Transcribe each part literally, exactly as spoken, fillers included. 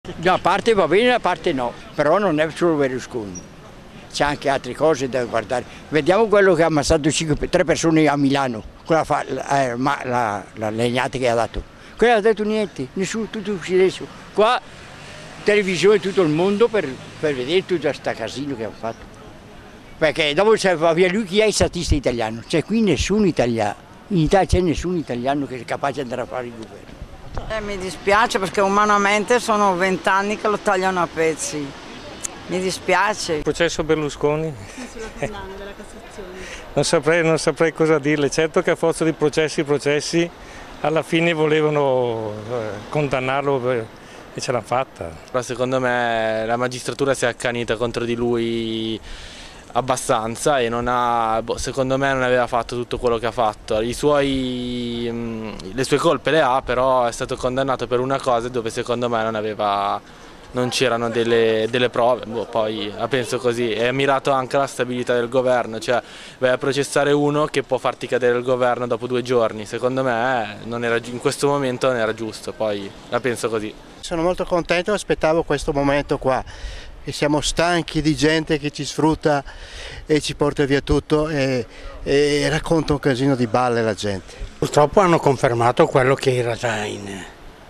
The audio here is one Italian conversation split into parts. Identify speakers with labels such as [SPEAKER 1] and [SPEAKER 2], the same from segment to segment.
[SPEAKER 1] Da parte va bene, da parte no, però non è solo Berlusconi, c'è anche altre cose da guardare. Vediamo quello che ha ammazzato cinque, tre persone a Milano, quella fa, la, la, la legnata che ha dato. Quella ha detto niente, nessuno, tutto silenzio. Qua televisione tutto il mondo per, per vedere tutto questo casino che ha fatto. Perché dopo se va via lui, chi è il statista italiano? C'è qui nessun italiano, in Italia c'è nessun italiano che è capace di andare a fare il governo.
[SPEAKER 2] Eh, mi dispiace perché umanamente sono vent'anni che lo tagliano a pezzi. Mi dispiace.
[SPEAKER 3] Il processo Berlusconi?
[SPEAKER 4] Sulla condanna della Cassazione.
[SPEAKER 3] Non saprei, non saprei cosa dirle. Certo che a forza di processi, processi, alla fine volevano eh, condannarlo e ce l'hanno fatta.
[SPEAKER 5] Però secondo me la magistratura si è accanita contro di lui abbastanza e non ha, boh, secondo me non aveva fatto tutto quello che ha fatto. I suoi, mh, le sue colpe le ha, però è stato condannato per una cosa dove secondo me non aveva, non c'erano delle, delle prove, boh, poi la penso così. È mirato anche alla stabilità del governo, cioè vai a processare uno che può farti cadere il governo dopo due giorni. Secondo me non era, in questo momento non era giusto, poi la penso così.
[SPEAKER 6] Sono molto contento, aspettavo questo momento qua. E siamo stanchi di gente che ci sfrutta e ci porta via tutto e, e racconta un casino di balle la gente.
[SPEAKER 7] Purtroppo hanno confermato quello che era già in...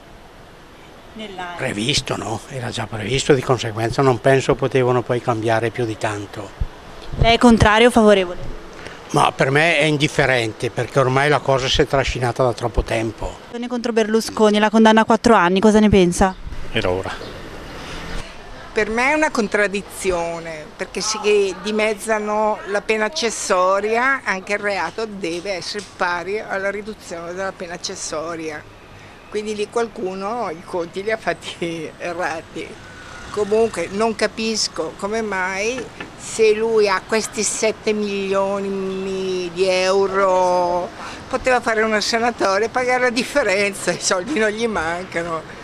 [SPEAKER 7] previsto, no? Era già previsto, di conseguenza non penso potevano poi cambiare più di tanto.
[SPEAKER 4] Lei è contrario o favorevole?
[SPEAKER 7] Ma per me è indifferente perché ormai la cosa si è trascinata da troppo tempo.
[SPEAKER 4] Contro Berlusconi, la condanna a quattro anni, cosa ne pensa?
[SPEAKER 3] Era ora.
[SPEAKER 8] Per me è una contraddizione, perché si dimezzano la pena accessoria, anche il reato deve essere pari alla riduzione della pena accessoria. Quindi lì qualcuno i conti li ha fatti errati. Comunque non capisco come mai, se lui ha questi sette milioni di euro, poteva fare un senatore e pagare la differenza, i soldi non gli mancano.